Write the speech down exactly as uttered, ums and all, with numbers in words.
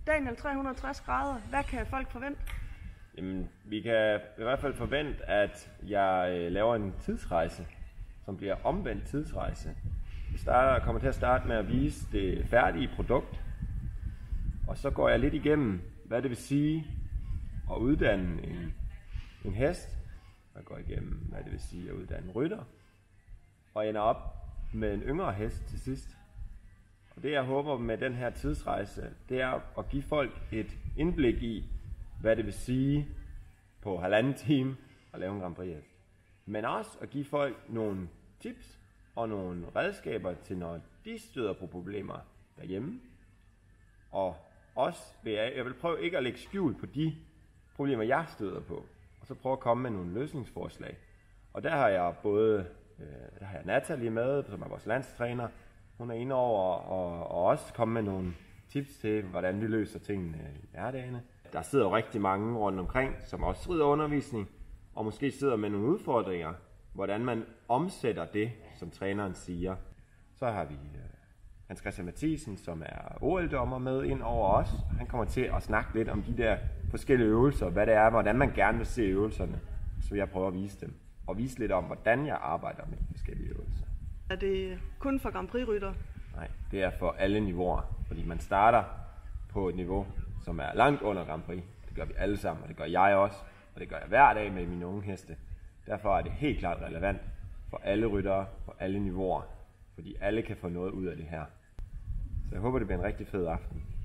Daniel, tre hundrede og tres grader. Hvad kan folk forvente? Jamen, vi kan i hvert fald forvente, at jeg øh, laver en tidsrejse, som bliver omvendt tidsrejse. Jeg starter, kommer til at starte med at vise det færdige produkt, og så går jeg lidt igennem, hvad det vil sige at uddanne en, en hest. Jeg går igennem, hvad det vil sige at uddanne en rytter, og ender op med en yngre hest til sidst. Og det jeg håber med den her tidsrejse, det er at give folk et indblik i, hvad det vil sige på halvanden time at lave en Grand Prix hest. Men også at give folk nogle tips og nogle redskaber til, når de støder på problemer derhjemme. Og også vil jeg, jeg vil prøve ikke at lægge skjul på de problemer, jeg støder på, og så prøve at komme med nogle løsningsforslag. Og der har jeg både øh, der har jeg Natalie med, som er vores landstræner. Hun er inde over og, og også komme med nogle tips til, hvordan vi løser tingene i hverdagene. Der sidder jo rigtig mange rundt omkring, som også rider undervisning, og måske sidder med nogle udfordringer, hvordan man omsætter det, som træneren siger. Så har vi øh, Hans Christian Mathisen, som er O L-dommer, med ind over os. Han kommer til at snakke lidt om de der forskellige øvelser, hvad det er, hvordan man gerne vil se øvelserne. Så vil jeg prøve at vise dem, og vise lidt om, hvordan jeg arbejder med de forskellige øvelser. Er det kun for Grand Prix-rytter? Nej, det er for alle niveauer, fordi man starter på et niveau, som er langt under Grand Prix. Det gør vi alle sammen, og det gør jeg også, og det gør jeg hver dag med mine unge heste. Derfor er det helt klart relevant for alle ryttere på alle niveauer, fordi alle kan få noget ud af det her. Så jeg håber, det bliver en rigtig fed aften.